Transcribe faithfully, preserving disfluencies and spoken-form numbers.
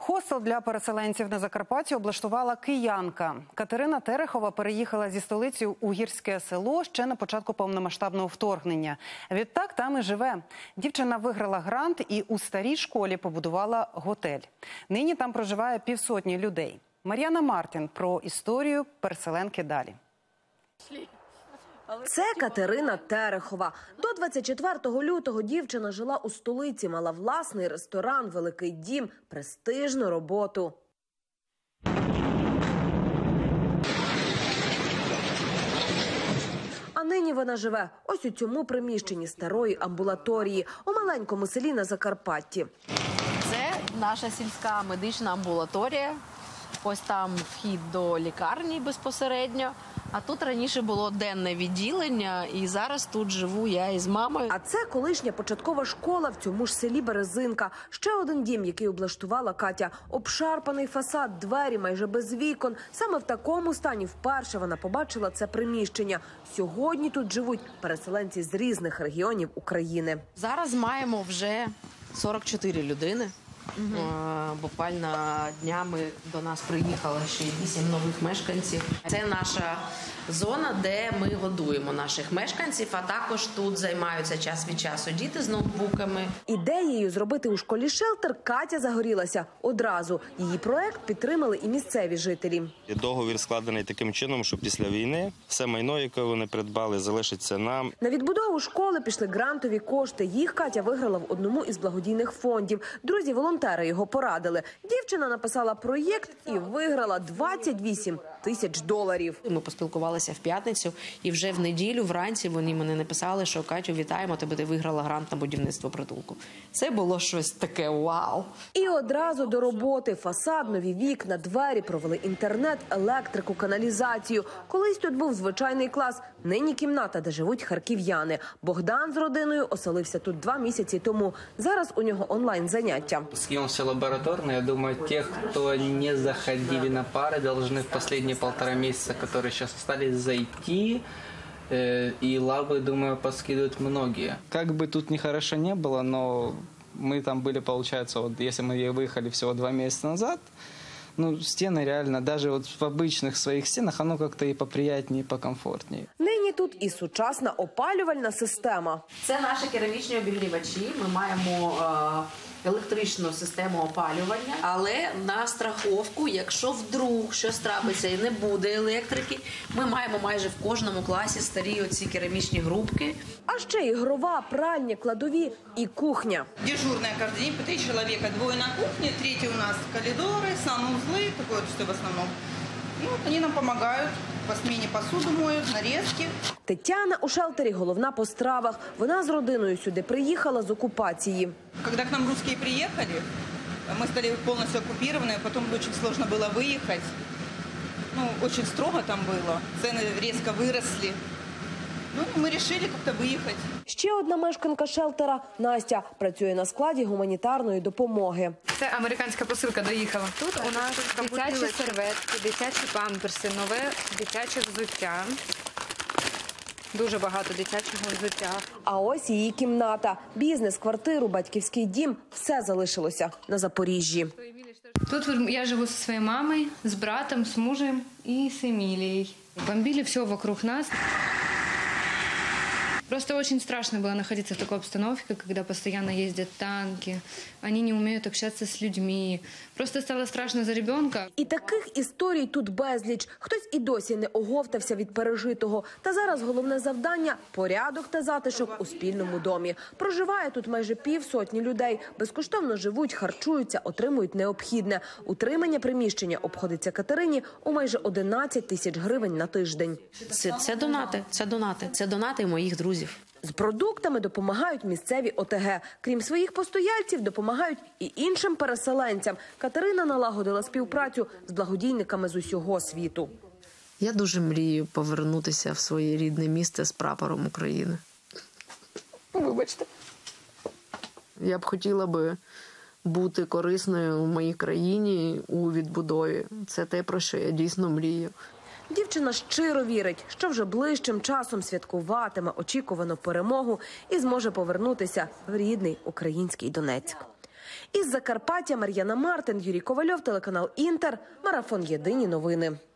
Хостел для переселенців на Закарпатті облаштувала киянка. Катерина Терехова переїхала зі столиці у гірське село ще на початку повномасштабного вторгнення. Відтак там і живе. Дівчина виграла грант і у старій школі побудувала готель. Нині там проживає півсотні людей. Мар'яна Мартин про історію переселенки далі. Це Катерина Терехова. До двадцять четвертого лютого дівчина жила у столиці, мала власний ресторан, великий дім, престижну роботу. А нині вона живе ось у цьому приміщенні старої амбулаторії у маленькому селі на Закарпатті. Це наша сільська медична амбулаторія. Ось там вхід до лікарні безпосередньо. А тут раніше було денне відділення, і зараз тут живу я із мамою. А це колишня початкова школа в цьому ж селі Березинка. Ще один дім, який облаштувала Катя. Обшарпаний фасад, двері майже без вікон. Саме в такому стані вперше вона побачила це приміщення. Сьогодні тут живуть переселенці з різних регіонів України. Зараз маємо вже сорок чотири людини. Угу. Буквально днями до нас приїхало ще вісім нових мешканців. Це наша зона, де ми годуємо наших мешканців, а також тут займаються час від часу діти з ноутбуками. Ідеєю зробити у школі шелтер Катя загорілася одразу. Її проект підтримали і місцеві жителі. Договір складений таким чином, що після війни все майно, яке вони придбали, залишиться нам. На відбудову школи пішли грантові кошти. Їх Катя виграла в одному із благодійних фондів. Друзі-волонтери його порадили. Дівчина написала проєкт і виграла двадцять вісім тисяч доларів. Ми поспілкувалися в п'ятницю, і вже в неділю вранці вони мене написали, що Катю, вітаємо тебе, ти виграла грант на будівництво притулку. Це було щось таке вау. І одразу до роботи. Фасад, нові вікна, двері, провели інтернет, електрику, каналізацію. Колись тут був звичайний клас, нині кімната, де живуть харків'яни. Богдан з родиною оселився тут два місяці тому. Зараз у нього онлайн-заняття. Съемся лабораторно. Я думаю, тех, кто не заходили на пары, должны в последние полтора месяца, которые сейчас остались, зайти. И лабы, думаю, поскидывают многие. Как бы тут ни хорошо не было, но мы там были, получается, вот если мы выехали всего два месяца назад, ну, стены реально, даже вот в обычных своих стенах, оно как-то и поприятнее, и покомфортнее. Нині тут і сучасна опалювальна система. Це наші керамічні обігрівачі. Ми маємо е, електричну систему опалювання, але на страховку, якщо вдруг щось трапиться і не буде електрики, ми маємо майже в кожному класі старі оці керамічні грубки. А ще ігрова, пральня, кладові і кухня. Дежурная каждый день по три человека, двое на кухне, третий у нас коридоры, санузлы, такое вот все в основном. И вот они нам помогают, по смене посуду моют, нарезки. Тетяна у шелтері головна по стравах. Вона з родиною сюди приїхала з окупації. Когда к нам русские приехали, мы стали полностью оккупированы, потом очень сложно было выехать. Ну, очень строго там было, цены резко выросли. Ну, ми вирішили як-то виїхати. Ще одна мешканка шелтера, Настя, працює на складі гуманітарної допомоги. Це американська посилка доїхала. Тут у нас дитячі серветки, дитячі памперси, нове дитяче взуття. Дуже багато дитячого взуття. А ось її кімната. Бізнес, квартиру, батьківський дім – все залишилося на Запоріжжі. Тут я живу зі своєю мамою, з братом, з мужем і з Емілією. Бомбили все вокруг нас. Просто очень страшно было находиться в такой обстановке, когда постоянно ездят танки, они не умеют общаться с людьми. Просто стало страшно за ребенка. І таких історій тут безліч. Хтось і досі не оговтався від пережитого. Та зараз головне завдання – порядок та затишок у спільному домі. Проживає тут майже півсотні людей. Безкоштовно живуть, харчуються, отримують необхідне. Утримання приміщення обходиться Катерині у майже одинадцять тисяч гривень на тиждень. Це, це донати, це донати, це донати моїх друзів. З продуктами допомагають місцеві О Те Ге. Крім своїх постояльців, допомагають і іншим переселенцям. Катерина налагодила співпрацю з благодійниками з усього світу. Я дуже мрію повернутися в своє рідне місто з прапором України. Вибачте. Я б хотіла би бути корисною в моїй країні у відбудові. Це те, про що я дійсно мрію. Дівчина щиро вірить, що вже ближчим часом святкуватиме очікувану перемогу і зможе повернутися в рідний український Донецьк. Із Закарпаття Мар'яна Мартин, Юрій Ковальов, телеканал «Інтер», марафон «Єдині новини».